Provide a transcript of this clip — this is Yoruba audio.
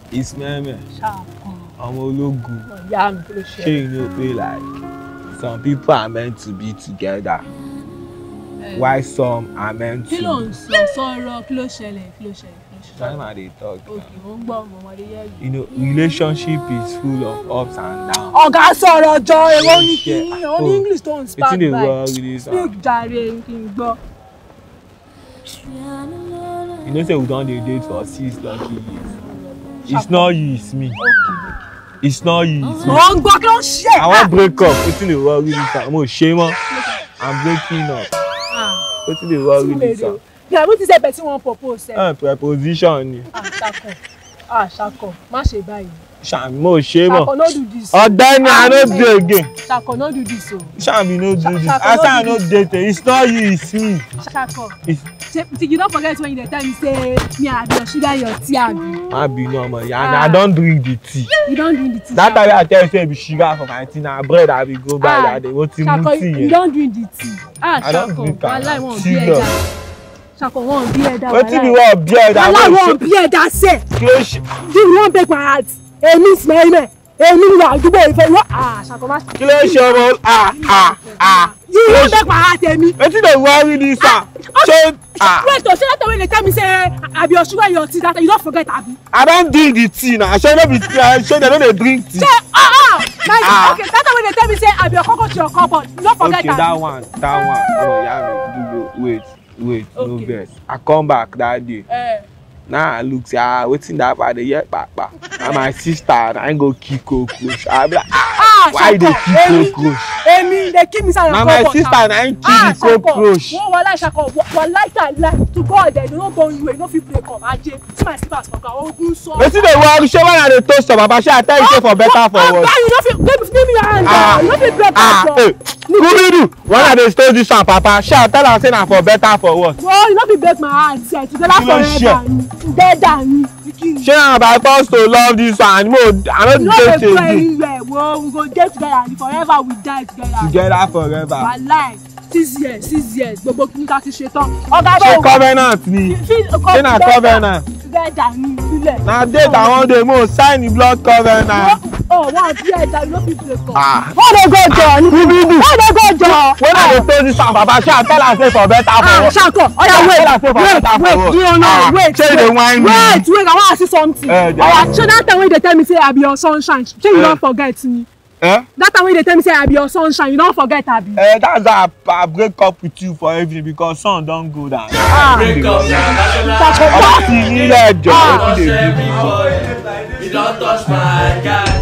It's me. I'm a logo. Yeah, you know, like some people are meant to be together. Why some are meant to. They talk. You know, relationship is full of ups and downs. Oh, God, sorry, Joy. Only English don't speak. Speak Jare. You know, say we don't date for 6 lucky years. It's not you, it's me. It's not you, it's me. I want break up. It's in the world with this. I'm shame. I'm breaking up. What's in the world with this? Yeah, what is that person want propose? Preposition. Shako. Ma ṣe báyìí. Shamo, shame. Shako no do this. Oh, then I don't do again. Shako no do this. Shami no do this. I say I no date. It's not you, it's me. Shako. You don't forget when you tell me say me I be your sugar your tea. I be normal. I don't drink the tea. You don't drink the tea. That time I tell you say be sugar for my tea. Now bread I be go buy that. What tea? You don't drink the tea. Shako. I like one beer. Shako one beer that. What do you want beer that? I like one beer that say. Do you want break my heart? Miss Mary. Wà dúgbò ìfẹ́ wọ́n Shako má. Kí ló ṣe ọmọ You won't break my heart, Emi. Wetin dey worry this one? Wait, so that way they tell me say I be your sugar your tea that you don't forget abi. I don't drink the tea now. Show no be show they don't drink tea. Say okay, that way they tell me say I be your cocoa your cupboard. You don't forget that. Okay, that one. Oh yeah, wait, okay. No vex. I come back that day. Now I look say wetin that part dey hear papa. Na my sister na I go kill cockroach. I be like why they kill cockroach? Emi, they kill me inside your cupboard. Na my sister na I kill the cockroach. Wallahi Shako, wallahi to God they don't go you no fit break up. Aje, see my slippers for car. Ogun so. Wetin dey worry? Show when I dey toast your papa. Shey I tell you say for better for worse. You no fit give me your hand. You no fit break up. Kubidu, when I dey toast this one papa, shey I tell am say na for better for worse. No, you no fit break my hand. Say together forever. Together me. Shey na by force to love this one. I no date again. Well, we go date together and forever we die together. Together forever. Wallahi, 6 years. Gbogbo kini ta ti ṣe tán. Ṣé covenant ni? Ṣé na covenant? Together ni sílẹ̀. Na date I wan dey mo sign the blood covenant. Oh, wow, yeah, that you no fit break up. Why dey go John? Why dey go John? When I dey told this one baba, shey I tell am say for better for worse. Shako, wait, Shey dey whine me. Wait, I wan ask you something. So that time when they tell me say I be your sunshine, shey you don't forget me. That time when they tell me say I be your sunshine, you don't forget abi. That's why I break up with you for everything because sun don go down. Break up Shako, you don't touch my guy.